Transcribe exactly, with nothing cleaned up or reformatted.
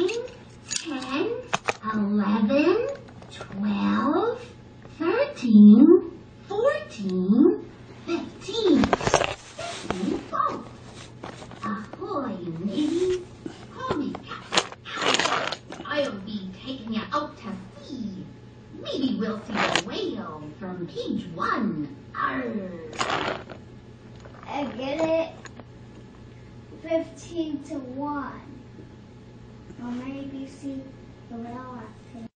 ten, eleven, twelve, thirteen, fourteen, fifteen, sixteen, oh. Ahoy, mateys. Call me Captain. I'll be taking you out to sea. Maybe we'll see a whale from page one. Arr. I get it. Fifteen to one. Or maybe see the whale at